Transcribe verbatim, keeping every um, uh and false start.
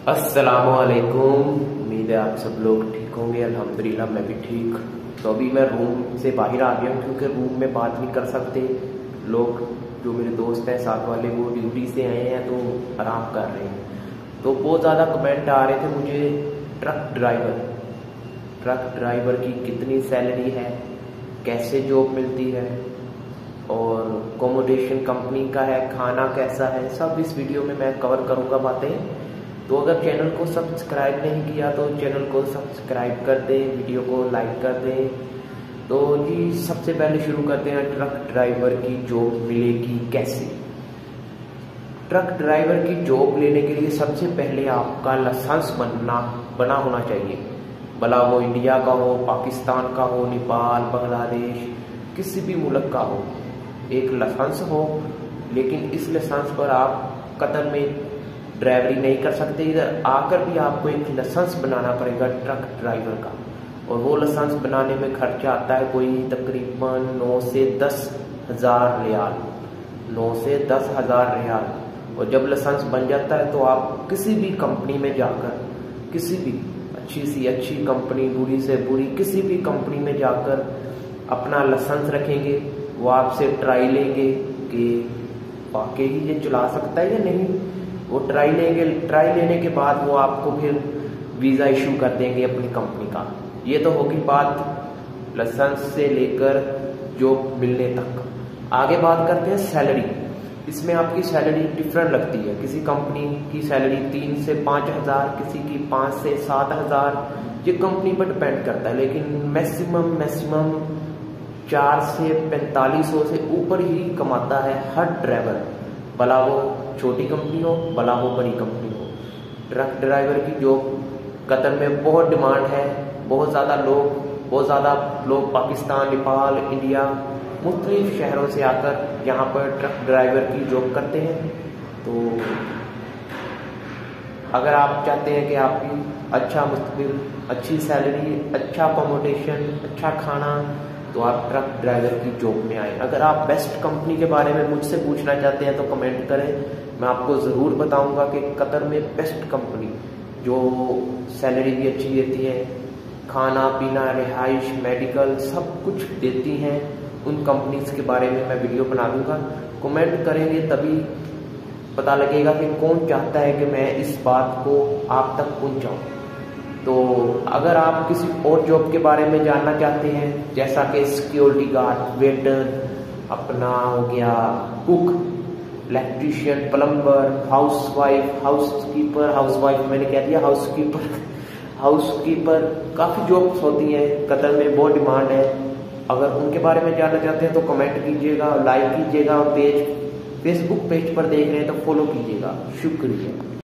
अस्सलामुअलैकुम। उम्मीद है आप सब लोग ठीक होंगे। अल्हम्दुलिल्लाह मैं भी ठीक। तो अभी मैं रूम से बाहर आ गया हूँ क्योंकि रूम में बात नहीं कर सकते लोग। जो मेरे दोस्त हैं साथ वाले वो ड्यूटी से आए हैं तो आराम कर रहे हैं। तो बहुत ज़्यादा कमेंट आ रहे थे मुझे, ट्रक ड्राइवर ट्रक ड्राइवर की कितनी सैलरी है, कैसे जॉब मिलती है और अकोमोडेशन कंपनी का है, खाना कैसा है, सब इस वीडियो में मैं कवर करूँगा बातें। तो अगर चैनल को सब्सक्राइब नहीं किया तो चैनल को सब्सक्राइब कर दें, वीडियो को लाइक कर दें। तो जी सबसे पहले शुरू करते हैं, ट्रक ड्राइवर की जॉब मिलेगी कैसे। ट्रक ड्राइवर की जॉब लेने के लिए सबसे पहले आपका लाइसेंस बनना बना होना चाहिए। भला वो इंडिया का हो, पाकिस्तान का हो, नेपाल, बांग्लादेश, किसी भी मुल्क का हो, एक लाइसेंस हो। लेकिन इस लाइसेंस पर आप कतर में ड्राइवरी नहीं कर सकते। इधर आकर भी आपको एक लाइसेंस बनाना पड़ेगा ट्रक ड्राइवर का, और वो लाइसेंस बनाने में खर्चा आता है कोई तकरीबन नौ से दस हजार रियाल नौ से दस हजार रियाल। और जब लाइसेंस बन जाता है तो आप किसी भी कंपनी में जाकर, किसी भी अच्छी सी अच्छी कंपनी, बुरी से बुरी किसी भी कंपनी में जाकर अपना लाइसेंस रखेंगे। वो आपसे ट्राई लेंगे कि वाकई ही ये चला सकता है या नहीं। वो ट्राई लेंगे, ट्राई लेने के बाद वो आपको फिर वीज़ा इशू कर देंगे अपनी कंपनी का। ये तो होगी बात लाइसेंस से लेकर जॉब मिलने तक। आगे बात करते हैं सैलरी। इसमें आपकी सैलरी डिफरेंट लगती है। किसी कंपनी की सैलरी तीन से पाँच हज़ार, किसी की पाँच से सात हज़ार, ये कंपनी पर डिपेंड करता है। लेकिन मैक्सिमम मैक्सिमम चार से पैंतालीस सौ से ऊपर ही कमाता है हर ड्राइवर, भला वो छोटी कंपनी हो, भला वो बड़ी कंपनी हो। ट्रक ड्राइवर की जॉब कतर में बहुत डिमांड है। बहुत ज़्यादा लोग बहुत ज़्यादा लोग पाकिस्तान, नेपाल, इंडिया, मुख्तलिफ शहरों से आकर यहाँ पर ट्रक ड्राइवर की जॉब करते हैं। तो अगर आप चाहते हैं कि आपकी अच्छा मुस्तकबिल, अच्छी सैलरी, अच्छा अकोमोडेशन, अच्छा खाना, तो आप ट्रक ड्राइवर की जॉब में आए। अगर आप बेस्ट कंपनी के बारे में मुझसे पूछना चाहते हैं तो कमेंट करें, मैं आपको ज़रूर बताऊंगा कि कतर में बेस्ट कंपनी जो सैलरी भी अच्छी देती है, खाना पीना, रिहाइश, मेडिकल सब कुछ देती हैं, उन कंपनीज के बारे में मैं वीडियो बना दूंगा। कमेंट करेंगे तभी पता लगेगा कि कौन चाहता है कि मैं इस बात को आप तक पहुँचाऊँ। तो अगर आप किसी और जॉब के बारे में जानना चाहते हैं, जैसा कि सिक्योरिटी गार्ड, वेटर, अपना हो गया cook, electrician, plumber, house wife, house keeper, house wife मैंने कह दिया, हाउस कीपर हाउस कीपर काफ़ी जॉब्स होती हैं कतर में, बहुत डिमांड है। अगर उनके बारे में जानना चाहते हैं तो कमेंट कीजिएगा, लाइक कीजिएगा, पेज फेसबुक पेज पर देख रहे हैं तो फॉलो कीजिएगा। शुक्रिया।